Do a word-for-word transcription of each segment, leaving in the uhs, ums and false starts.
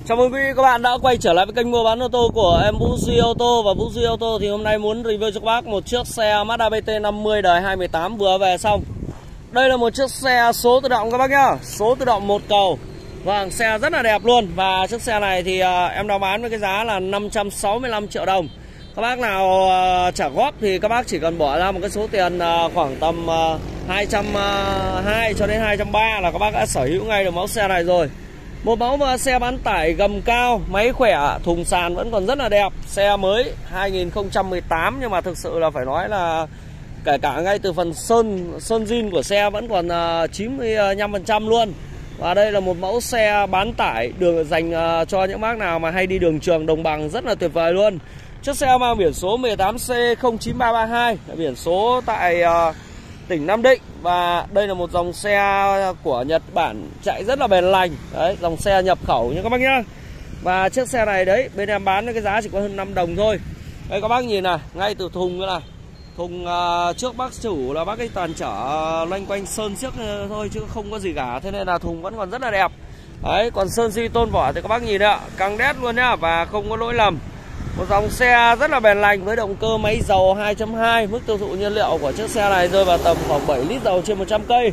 Chào mừng quý vị các bạn đã quay trở lại với kênh mua bán ô tô của em Vũ Duy Ô tô. Và Vũ Duy Ô tô thì hôm nay muốn review cho các bác một chiếc xe Mazda B T năm mươi đời hai mười tám vừa về xong. Đây là một chiếc xe số tự động các bác nhá, số tự động một cầu. Vâng, xe rất là đẹp luôn. Và chiếc xe này thì uh, em đang bán với cái giá là năm trăm sáu mươi lăm triệu đồng. Các bác nào uh, trả góp thì các bác chỉ cần bỏ ra một cái số tiền uh, khoảng tầm uh, hai trăm hai mươi cho đến hai trăm ba mươi là các bác đã sở hữu ngay được mẫu xe này rồi. Một mẫu mà xe bán tải gầm cao, máy khỏe, thùng sàn vẫn còn rất là đẹp. Xe mới hai nghìn không trăm mười tám nhưng mà thực sự là phải nói là kể cả ngay từ phần sơn sơn zin của xe vẫn còn chín mươi lăm phần trăm luôn. Và đây là một mẫu xe bán tải đường dành cho những bác nào mà hay đi đường trường đồng bằng, rất là tuyệt vời luôn. Chiếc xe mang biển số mười tám C không chín ba ba hai, biển số tại uh, tỉnh Nam Định. Và đây là một dòng xe của Nhật Bản chạy rất là bền lành. Đấy, dòng xe nhập khẩu nha các bác nhá. Và chiếc xe này đấy, bên em bán cái giá chỉ có hơn năm đồng thôi. Đây các bác nhìn này, ngay từ thùng nữa này. Thùng uh, trước bác chủ là bác ấy toàn chở uh, loanh quanh sơn trước thôi chứ không có gì cả. Thế nên là thùng vẫn còn rất là đẹp. Đấy, còn sơn si tôn vỏ thì các bác nhìn đấy ạ, căng đét luôn nhá và không có lỗi lầm. Một dòng xe rất là bền lành với động cơ máy dầu hai chấm hai. Mức tiêu thụ nhiên liệu của chiếc xe này rơi vào tầm khoảng bảy lít dầu trên một trăm cây.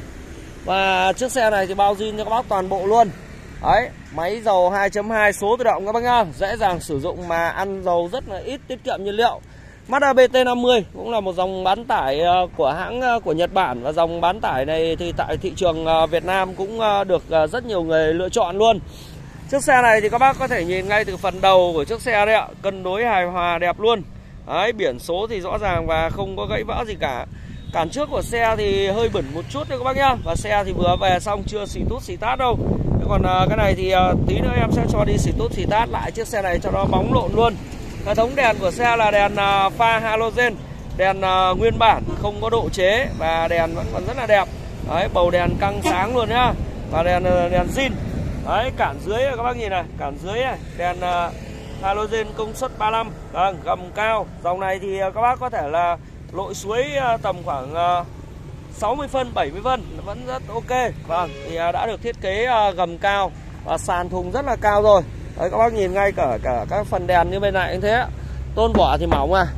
Và chiếc xe này thì bao zin cho các bác toàn bộ luôn. Đấy, máy dầu hai chấm hai số tự động các bác nhá, dễ dàng sử dụng mà ăn dầu rất là ít, tiết kiệm nhiên liệu. Mazda B T năm mươi cũng là một dòng bán tải của hãng của Nhật Bản. Và dòng bán tải này thì tại thị trường Việt Nam cũng được rất nhiều người lựa chọn luôn. Chiếc xe này thì các bác có thể nhìn ngay từ phần đầu của chiếc xe đấy ạ, cân đối hài hòa đẹp luôn. Đấy, biển số thì rõ ràng và không có gãy vỡ gì cả. Cản trước của xe thì hơi bẩn một chút đấy các bác nhá. Và xe thì vừa về xong chưa xì tút xì tát đâu. Thế còn uh, cái này thì uh, tí nữa em sẽ cho đi xì tút xì tát lại chiếc xe này cho nó bóng lộn luôn. Hệ thống đèn của xe là đèn uh, pha halogen, đèn uh, nguyên bản, không có độ chế và đèn vẫn còn rất là đẹp. Đấy, bầu đèn căng sáng luôn nhá. Và đèn uh, đèn zin. Đấy, cản dưới các bác nhìn này, cản dưới này, đèn uh, halogen công suất ba mươi lăm, vâng, gầm cao. Dòng này thì uh, các bác có thể là lội suối uh, tầm khoảng uh, sáu mươi phân, bảy mươi phân vẫn rất ok. Vâng, thì uh, đã được thiết kế uh, gầm cao và sàn thùng rất là cao rồi. Đấy, các bác nhìn ngay cả cả các phần đèn như bên này cũng thế. Tôn vỏ thì mỏng à.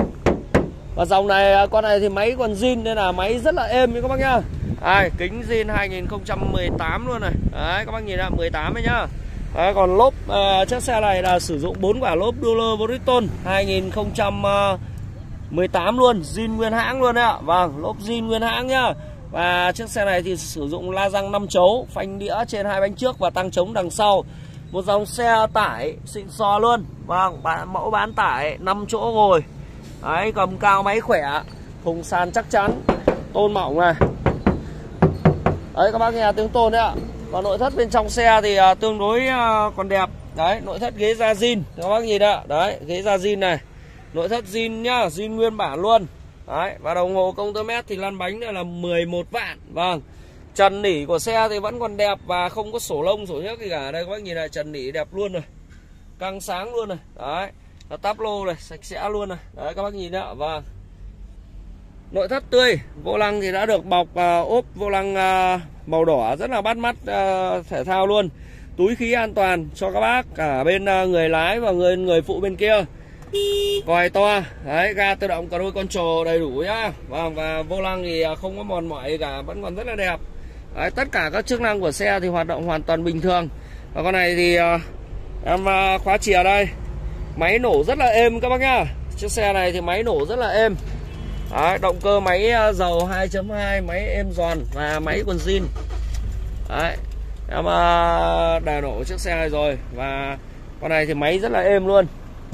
Và dòng này uh, con này thì máy còn zin nên là máy rất là êm như các bác nhá. Đây, kính zin hai nghìn không trăm mười tám luôn này. Đấy, các bác nhìn ạ, mười tám ấy nhá. Đấy, còn lốp uh, chiếc xe này là sử dụng bốn quả lốp Dual Bridgestone hai nghìn không trăm mười tám luôn, zin nguyên hãng luôn đấy ạ. Vâng, lốp zin nguyên hãng nhá. Và chiếc xe này thì sử dụng la răng năm chấu, phanh đĩa trên hai bánh trước và tăng chống đằng sau. Một dòng xe tải xịn sò luôn. Vâng, mẫu bán tải năm chỗ ngồi. Đấy, gầm cao máy khỏe, thùng sàn chắc chắn, tôn mỏng này. Đấy, các bác nghe tiếng tôn đấy ạ. Còn nội thất bên trong xe thì uh, tương đối uh, còn đẹp. Đấy, nội thất ghế da zin, các bác nhìn ạ. Đấy, ghế da zin này. Nội thất zin nhá, zin nguyên bản luôn. Đấy, và đồng hồ công tơ mét thì lăn bánh này là mười một vạn. Vâng. Trần nỉ của xe thì vẫn còn đẹp và không có sổ lông, sổ nhớt gì cả. Đây các bác nhìn này, trần nỉ đẹp luôn rồi. Căng sáng luôn này. Đấy, là táp lô này, sạch sẽ luôn này. Đấy, các bác nhìn ạ. Vâng. Nội thất tươi, vô lăng thì đã được bọc uh, ốp vô lăng uh, màu đỏ rất là bắt mắt, uh, thể thao luôn. Túi khí an toàn cho các bác cả bên uh, người lái và người người phụ bên kia. Còi to, đấy, ga tự động cruise control đầy đủ nhá. Và, và vô lăng thì không có mòn mỏi gì cả, vẫn còn rất là đẹp. Đấy, tất cả các chức năng của xe thì hoạt động hoàn toàn bình thường. Và con này thì uh, em uh, khóa chìa đây. Máy nổ rất là êm các bác nhá. Chiếc xe này thì máy nổ rất là êm. Đấy, động cơ máy dầu hai chấm hai, máy êm giòn và máy còn zin. Đấy, em uh, đã nổ chiếc xe này rồi. Và con này thì máy rất là êm luôn.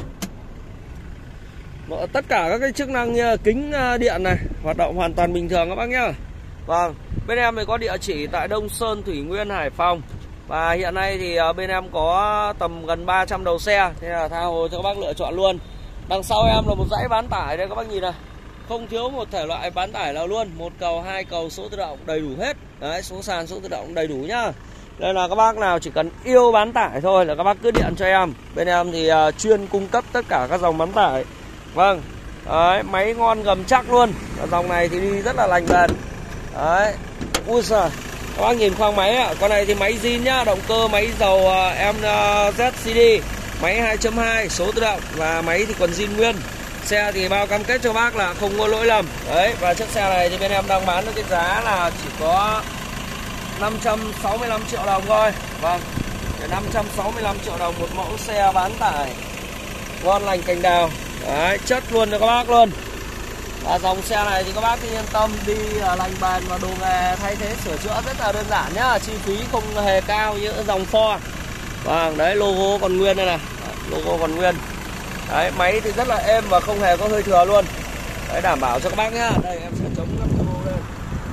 Tất cả các cái chức năng như kính điện này hoạt động hoàn toàn bình thường các bác nhá. Vâng, bên em thì có địa chỉ tại Đông Sơn, Thủy Nguyên, Hải Phòng. Và hiện nay thì bên em có tầm gần ba trăm đầu xe. Thế là tha hồ cho các bác lựa chọn luôn. Đằng sau em là một dãy bán tải đây các bác nhìn này. Không thiếu một thể loại bán tải nào luôn. Một cầu, hai cầu, số tự động đầy đủ hết. Đấy, số sàn, số tự động đầy đủ nhá. Đây là các bác nào chỉ cần yêu bán tải thôi là các bác cứ điện cho em. Bên em thì uh, chuyên cung cấp tất cả các dòng bán tải. Vâng. Đấy, máy ngon gầm chắc luôn. Dòng này thì đi rất là lành bền. Đấy. Ui giời. Các bác nhìn khoang máy ạ. Con này thì máy zin nhá, động cơ máy dầu em zét xê đê, máy hai chấm hai số tự động và máy thì còn zin nguyên. Xe thì bao cam kết cho bác là không có lỗi lầm. Đấy, và chiếc xe này thì bên em đang bán với cái giá là chỉ có năm trăm sáu mươi lăm triệu đồng thôi. Vâng, năm trăm sáu mươi lăm triệu đồng một mẫu xe bán tải ngon lành cành đào. Đấy, chất luôn cho các bác luôn. Và dòng xe này thì các bác yên tâm đi lành bền và đồ nghề thay thế sửa chữa rất là đơn giản nhá, chi phí không hề cao như dòng Ford. Vâng, đấy logo còn nguyên đây này, logo còn nguyên. Đấy, máy thì rất là êm và không hề có hơi thừa luôn. Đấy, đảm bảo cho các bác nhá. Đây em sẽ chống nắp capo lên.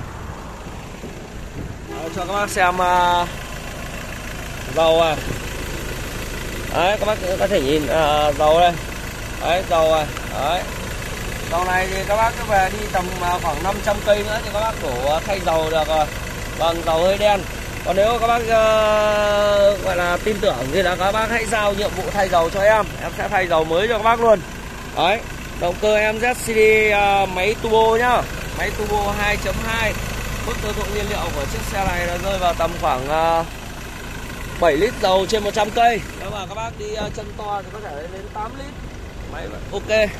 Đấy, cho các bác xem uh, dầu à. Đấy, các bác có thể nhìn uh, dầu đây. Đấy, dầu à. Đấy. Dầu này thì các bác cứ về đi tầm khoảng năm trăm cây nữa thì các bác đổ thay dầu được rồi. Vâng, dầu hơi đen. Còn nếu các bác uh, gọi là tin tưởng thì là các bác hãy giao nhiệm vụ thay dầu cho em. Em sẽ thay dầu mới cho các bác luôn. Đấy, động cơ em zét xê đê uh, máy turbo nhá. Máy turbo hai chấm hai. Mức tiêu thụ nhiên liệu của chiếc xe này là rơi vào tầm khoảng uh, bảy lít dầu trên một trăm cây. Nếu mà các bác đi uh, chân to thì có thể đến tám lít. Máy ok.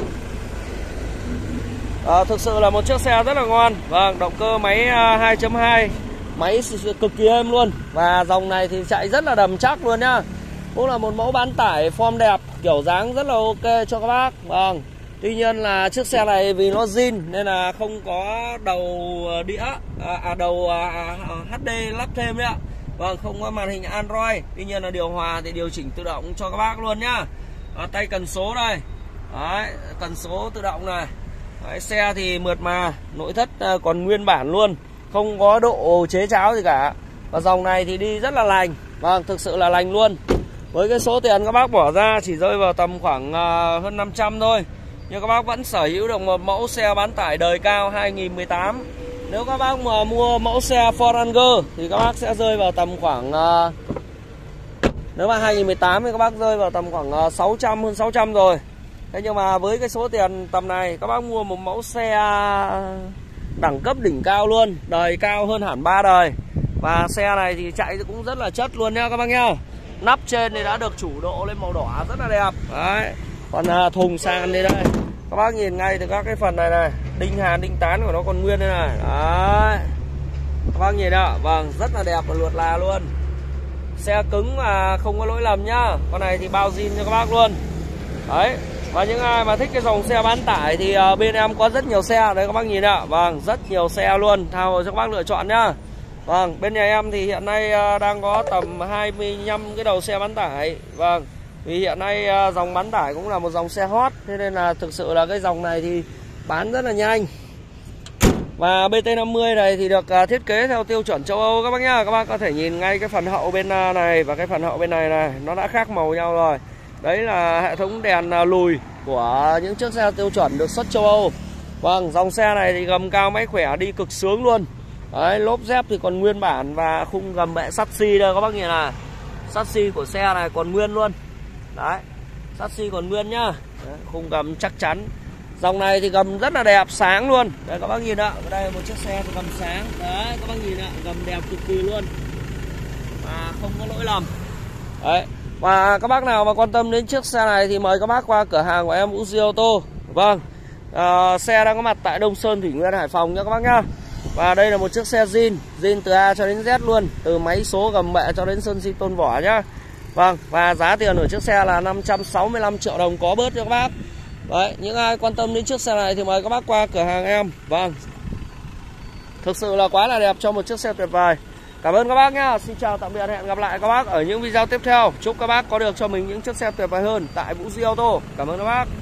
À, thực sự là một chiếc xe rất là ngon. Vâng, động cơ máy uh, hai chấm hai, máy cực kỳ êm luôn. Và dòng này thì chạy rất là đầm chắc luôn nhá. Cũng là một mẫu bán tải form đẹp, kiểu dáng rất là ok cho các bác. Vâng, tuy nhiên là chiếc xe này vì nó zin nên là không có đầu đĩa, à, à đầu à, hát đê lắp thêm đấy ạ. Vâng, không có màn hình Android. Tuy nhiên là điều hòa thì điều chỉnh tự động cho các bác luôn nhá. À, tay cần số đây. Đấy, cần số tự động này. Đấy, xe thì mượt mà, nội thất còn nguyên bản luôn, không có độ chế cháo gì cả. Và dòng này thì đi rất là lành. Vâng, thực sự là lành luôn. Với cái số tiền các bác bỏ ra chỉ rơi vào tầm khoảng uh, hơn năm trăm thôi, nhưng các bác vẫn sở hữu được một mẫu xe bán tải đời cao hai nghìn mười tám. Nếu các bác mà mua mẫu xe Ford Ranger thì các bác sẽ rơi vào tầm khoảng uh, nếu mà hai nghìn mười tám thì các bác rơi vào tầm khoảng uh, sáu trăm, hơn sáu trăm rồi. Thế nhưng mà với cái số tiền tầm này các bác mua một mẫu xe đẳng cấp đỉnh cao luôn, đời cao hơn hẳn ba đời. Và xe này thì chạy cũng rất là chất luôn nha các bác nhá. Nắp trên thì đã được chủ độ lên màu đỏ rất là đẹp. Đấy. Còn à, thùng sàn đây đây, các bác nhìn ngay từ các cái phần này này, đinh hàn đinh tán của nó còn nguyên đây này. Đấy. Các bác nhìn ạ, vâng, rất là đẹp và lượt là luôn. Xe cứng mà không có lỗi lầm nhá. Con này thì bao zin cho các bác luôn. Đấy. Và những ai mà thích cái dòng xe bán tải thì uh, bên em có rất nhiều xe. Đấy các bác nhìn ạ. Vâng, rất nhiều xe luôn, tha hồ cho các bác lựa chọn nhá. Vâng, bên nhà em thì hiện nay uh, đang có tầm hai mươi lăm cái đầu xe bán tải. Vâng, vì hiện nay uh, dòng bán tải cũng là một dòng xe hot, thế nên là thực sự là cái dòng này thì bán rất là nhanh. Và bê tê năm mươi này thì được uh, thiết kế theo tiêu chuẩn châu Âu các bác nhá. Các bác có thể nhìn ngay cái phần hậu bên uh, này và cái phần hậu bên này này, nó đã khác màu nhau rồi. Đấy là hệ thống đèn lùi của những chiếc xe tiêu chuẩn được xuất châu Âu. Vâng, dòng xe này thì gầm cao máy khỏe, đi cực sướng luôn. Đấy, lốp dép thì còn nguyên bản và khung gầm bệ sắt xi đây các bác nhìn này. Sắt xi của xe này còn nguyên luôn. Đấy, sắt xi còn nguyên nhá. Đấy, khung gầm chắc chắn. Dòng này thì gầm rất là đẹp, sáng luôn. Đây các bác nhìn ạ, đây là một chiếc xe thì gầm sáng. Đấy, các bác nhìn ạ, gầm đẹp cực kỳ luôn. Và không có lỗi lầm. Đấy. Và các bác nào mà quan tâm đến chiếc xe này thì mời các bác qua cửa hàng của em Vũ Duy Ô Tô. Vâng, à, xe đang có mặt tại Đông Sơn, Thủy Nguyên, Hải Phòng nha các bác nhá. Và đây là một chiếc xe zin, zin từ A cho đến Z luôn, từ máy số gầm bệ cho đến sơn xi tôn vỏ nhá. Vâng, và giá tiền của chiếc xe là năm trăm sáu mươi lăm triệu đồng có bớt cho các bác. Đấy, những ai quan tâm đến chiếc xe này thì mời các bác qua cửa hàng em. Vâng, thực sự là quá là đẹp cho một chiếc xe tuyệt vời. Cảm ơn các bác nhá. Xin chào tạm biệt, hẹn gặp lại các bác ở những video tiếp theo. Chúc các bác có được cho mình những chiếc xe tuyệt vời hơn tại Vũ Duy Ô Tô. Cảm ơn các bác.